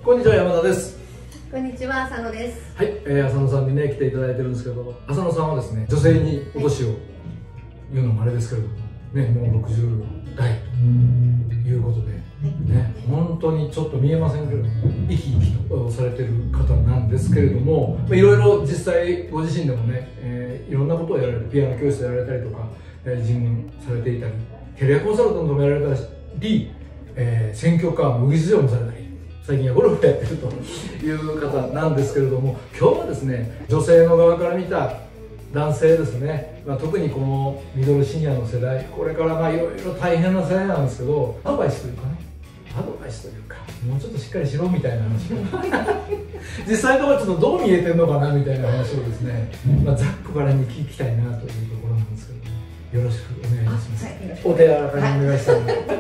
こんにちは、山田です。 こんにちは、浅野です。 はい、浅野さんにね来ていただいてるんですけど、浅野さんはですね、女性にお年を言うのもあれですけれどもね、もう60代ということでね、本当にちょっと見えませんけれども生き生きとされてる方なんですけれども、いろいろ実際ご自身でもね、いろんなことをやられて、ピアノ教室やられたりとか、ジムされていたり、キャリアコンサルタントもやられたり、選挙カー模擬出場もされたり、最近はゴルフやってるという方なんですけれども、今日はですね、女性の側から見た男性ですね、特にこのミドルシニアの世代、これからいろいろ大変な世代なんですけど、アドバイスというかね、もうちょっとしっかりしろみたいな話実際のところちょっとどう見えてるのかなみたいな話をですね、ざっくばらんに聞きたいなというところなんですけども、よろしくお願いします。お手柔らかにお願いしたいです。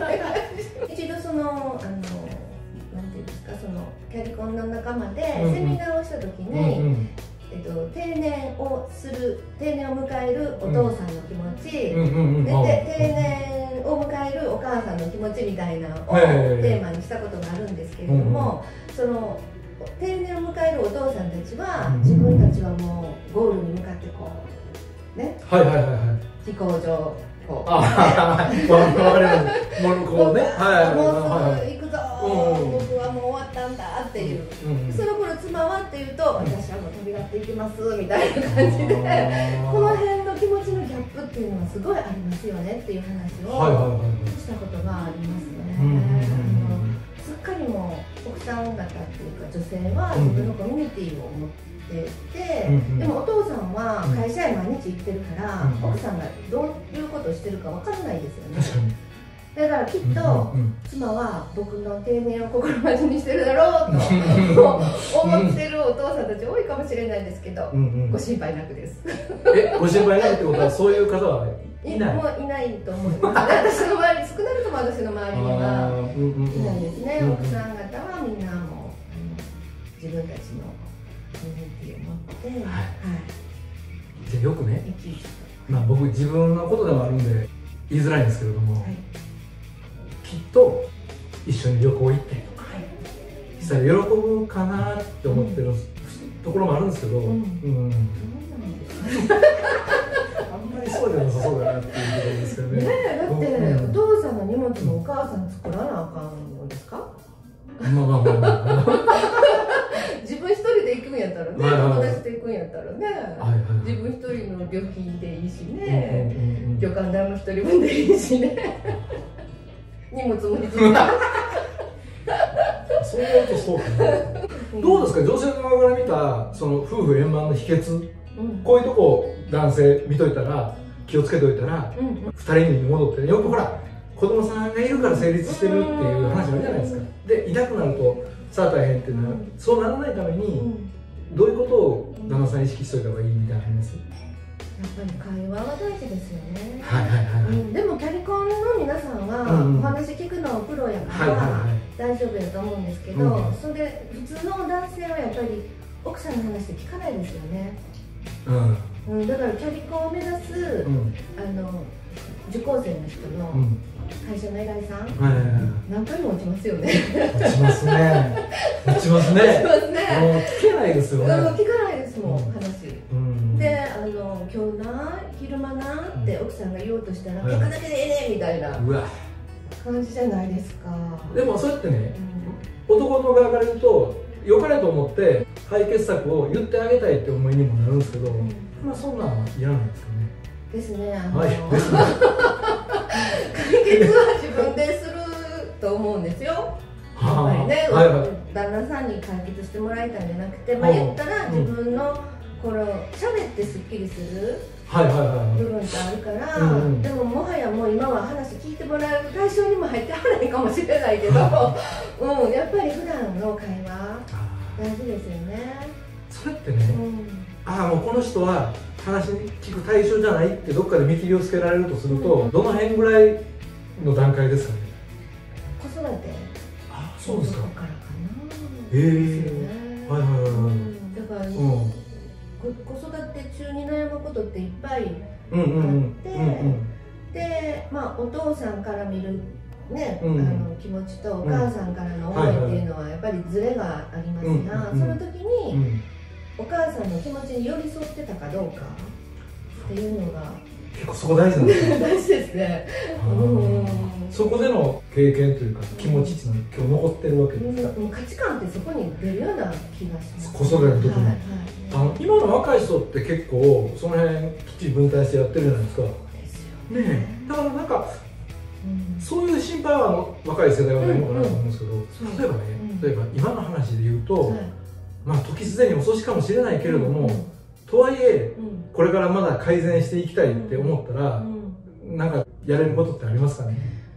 一度キャリコンの仲間でセミナーをした時に、定年を迎えるお父さんの気持ち、定年を迎えるお母さんの気持ちみたいなのをテーマにしたことがあるんですけれども、その定年を迎えるお父さんたちは自分たちはもうゴールに向かってこうね、飛行場こう、わかります。もうこうね、もうすぐ行くぞ、僕はもう終わったんだっていう。その頃妻はっていうと、私はもう飛び立っていきますみたいな感じで、この辺の気持ちのギャップっていうのはすごいありますよねっていう話をしたことがありますね。すっかりもう奥さん方っていうか女性は自分のコミュニティを持ってでもお父さんは会社へ毎日行ってるから、奥さんがどういうことをしてるかわからないですよね。だからきっと妻は僕の定年を心待ちにしてるだろうと思ってるお父さんたち多いかもしれないですけど、ご心配なくです。 ご心配なくってことはそういう方はいない？ もういないと思いますね。私の周り、少なくとも私の周りにはいないですね。奥さん方はみんなもう自分たちのコミュニティを持って、 じゃあよくね、僕自分のことでもあるんで言いづらいんですけれども、きっと一緒に旅行行ったりとかしたら喜ぶかなって思ってるところもあるんですけど、あんまりそうじゃなさそうだなっていうところですけどね。 だってお父さんの荷物もお母さん作らなあかんのですか？自分一人で行くんやったらね、友達と行くんやったらね、自分一人の旅費でいいしね、旅館代も一人分でいいしね、荷物も必要だ。 そういうとそうかな。どうですか、女性の側から見たその夫婦円満の秘訣、こういうとこ男性見といたら、気をつけておいたら、二人に戻って、よくほら子供さんがいるから成立してるっていう話あるじゃないですか。で、いなくなるとさあ大変っていうのは、そうならないためにどういうことを旦那さん意識しておいた方がいいみたいなのあります？ やっぱり会話は大事ですよね。でもキャリコンの皆さんはお話聞くのプロやから大丈夫やと思うんですけど、それで普通の男性はやっぱり奥さんの話って聞かないですよね。だからキャリコンを目指す受講生の人の会社の偉いさん、何回も落ちますよね。 落ちますね。落ちますね。聞けないですよね。 聞かないですもん、話。で、今日な、昼間なって奥さんが言おうとしたら、結果だけでええねみたいな感じじゃないですか。でも、そうやってね、男の側から言うと、良かれと思って解決策を言ってあげたいって思いにもなるんですけど、そんなんはいらないですかね。 ですね。解決は自分ですると思うんですよ。やっぱりね、旦那さんに解決してもらいたいんじゃなくて、言ったら自分のこの喋ってすっきりする部分ってあるから、でももはやもう今は話聞いてもらう対象にも入ってはないかもしれないけど、やっぱり普段の会話大事ですよね。 それってね、もうこの人は話聞く対象じゃないってどっかで見切りをつけられるとすると、どの辺ぐらいの段階ですかね？ 子育て。 そうですか。 からかな。だから子育て中に悩むことっていっぱいあって、でお父さんから見るね、気持ちとお母さんからの思いっていうのはやっぱりズレがありますが、その時にお母さんの気持ちに寄り添ってたかどうかっていうのが結構そこ大事なんですね。 大事ですね。 そこでの経験というか気持ちっていうのは今日残ってるわけですか。 価値観ってそこに出るような気がします。 子育ての時に今の若い人って結構その辺きっちり分担してやってるじゃないですか。ねえ、だからなんかそういう心配は若い世代はないのかなと思うんですけど、例えば今の話で言うと、まあ時すでに遅しかもしれないけれども、とはいえこれからまだ改善していきたいって思ったら、なんかやれることってありますかね。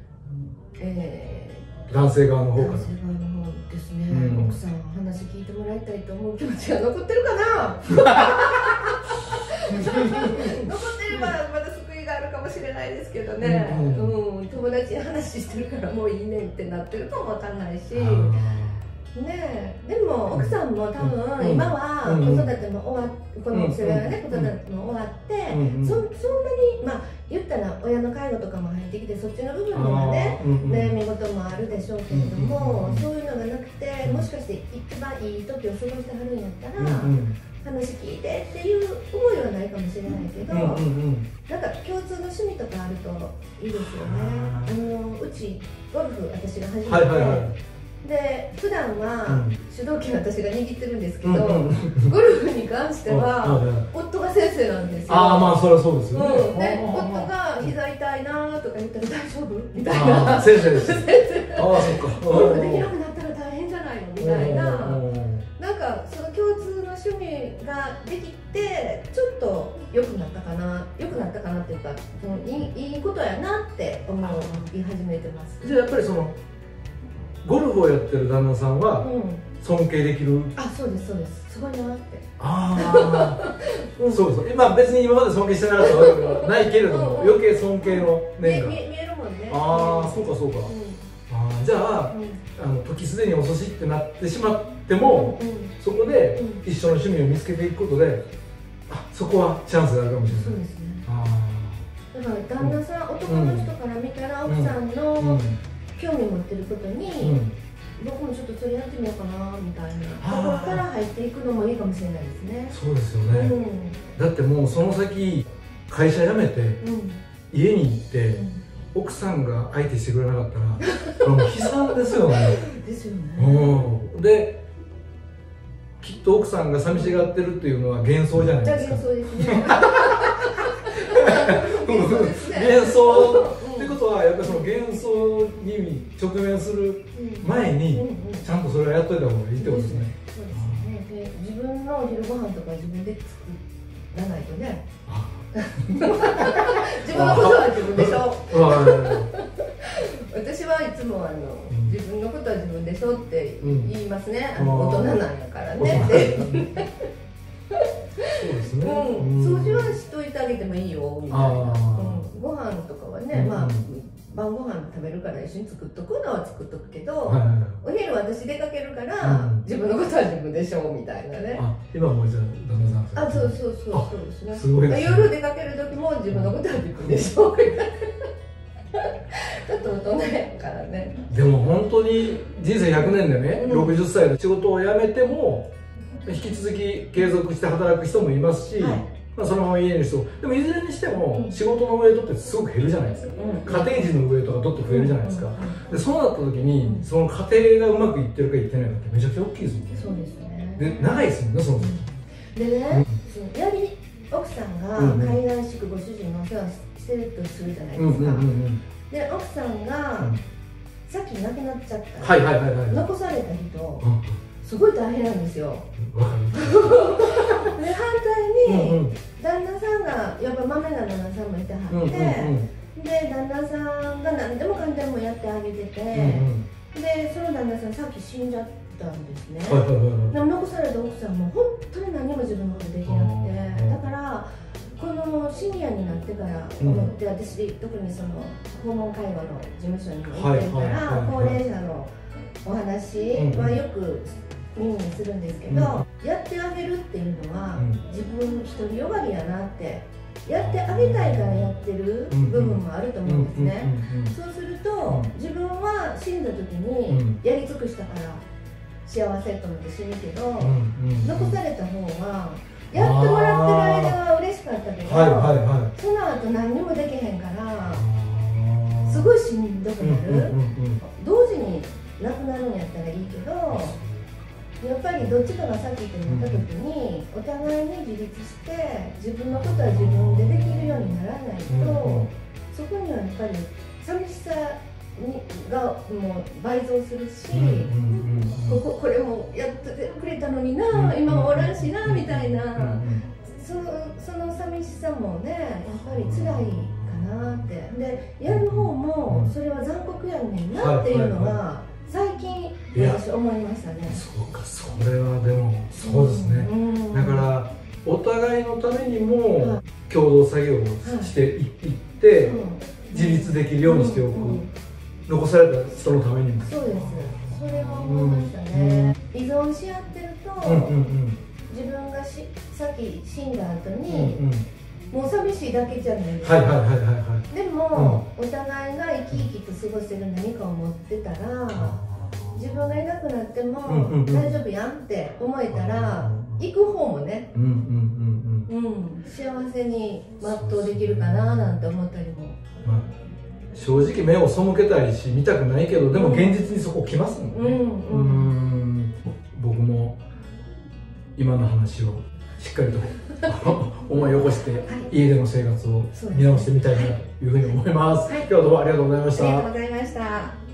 男性側の方から。 男性側の方ですね。奥さん話聞いてもらいたいと思う気持ちが残ってるかな。残ってればまだ救いがあるかもしれないですけどね。友達に話してるからもういいねってなってるかもわかんないし。ねえ、でも奥さんも多分今は子育ても終わって、この世代はね、子育ても終わって、そんなにまあ言ったら親の介護とかも入ってきて、そっちの部分ではね悩み事もあるでしょうけれども、そういうのがなくて、もしかして一番いい時を過ごしてはるんやったら話聞いてっていう思いはないかもしれないけど、なんか共通の趣味とかあるといいですよね。うちゴルフ私が始めて、で普段は主導権私が握ってるんですけど、ゴルフに関しては夫が先生なんですよ。 まあそれはそうですよね。 で夫が膝痛いなとか言ったら大丈夫みたいな。 先生です。 ゴルフできなくなったら大変じゃないのみたいな。なんかその共通の趣味ができてちょっと良くなったかなっていうか、いいことやなって思い始めてます。 じゃあやっぱりそのゴルフをやってる旦那さんは尊敬できる。 そうですそうです、すごいなって。 そうです。別に今まで尊敬してなかったわけではないけれども、余計尊敬の念が見えるもんね。 そうかそうか。じゃあ時すでに遅しってなってしまっても、そこで一緒の趣味を見つけていくことで、そこはチャンスがあるかもしれない。 そうですね。だから旦那さん、男の人から見たら奥さんの興味持ってることに、僕もちょっとそれやってみようかなみたいなところから入っていくのもいいかもしれないですね。 そうですよね。だってもうその先会社辞めて家に行って奥さんが相手してくれなかったらこれもう悲惨ですよね。 ですよね。 できっと奥さんが寂しがってるっていうのは幻想じゃないですか。 幻想ですね。 幻想ってことはやっぱりその幻想に直面する前にちゃんとそれをやっといた方がいいってことですね。 そうですね。自分の昼ご飯とか自分で作らないとね。自分のことは自分でしょ。私はいつも自分のことは自分でしょって言いますね。大人なんやからね。 そうですね。 掃除はしといてあげてもいいよみたいな。ご飯とかはね、晩ご飯食べるから一緒に作っとくのは作っとくけど、お昼私出かけるから自分のことは自分でしょみたいなね。 今もじゃあ旦那さん。 そうですね。 すごいですね。 夜出かける時も自分のことは自分でしょみたいな。ちょっと大人やからね。 でも本当に人生100年でね、60歳で仕事を辞めても引き続き継続して働く人もいますし、そのまま家にいる人でもいずれにしても仕事のウェイトってすごく減るじゃないですか。家庭人のウェイトがどっと増えるじゃないですか。でそうなった時にその家庭がうまくいってるかいってないかってめちゃくちゃ大きいですもんね。 そうですね。 で長いですもんね、その時。 でね、奥さんが海外しくご主人のお世話してるとするじゃないですか。で奥さんがさっき亡くなっちゃった残された人すごい大変なんですよ。で反対に旦那さんがやっぱまめな旦那さんもいてはって、で旦那さんが何でもかんでもやってあげてて、でその旦那さんさっき死んじゃったんですね。でも残された奥さんも本当に何も自分のことできなくて、だからこのシニアになってから思って、私特にその訪問介護の事務所にも行ってるから高齢者のお話はよく耳にするんですけど、やってあげるっていうのは自分独りよがりやなってやってあげたいからやってる部分もあると思うんですね。そうすると自分は死んだ時にやり尽くしたから幸せと思って死ぬけど、残された方はやってもらってる間は嬉しかったけど、その後何にもできへんからすごいしんどくなる。同時に亡くなるんやったらいいけど、やっぱりどっちかが先ってなった時にお互いに自立して自分のことは自分でできるようにならないと、そこにはやっぱり寂しさがもう倍増するし、これもやってくれたのにな、今もおらんしなみたいな、その寂しさもねやっぱり辛いかなって。でやる方もそれは残酷やねんなっていうのは最近私思いましたね。 そうか、それはでもそうですね。だからお互いのためにも共同作業をしていって自立できるようにしておく。残された人のためにも。 そうです。それは思いましたね。依存し合ってると自分がさっき死んだ後にもう寂しいだけじゃないですか。でもお互いが生き生きと過ごせる何かを持ってたら、自分がいなくなっても大丈夫やんって思えたら行く方もね幸せに全うできるかななんて思ったりも。 正直目を背けたいし見たくないけど、でも現実にそこ来ますもんね。僕も今の話をしっかりと思い起こして家での生活を見直してみたいなというふうに思います。今日はどうもありがとうございました。 ありがとうございました。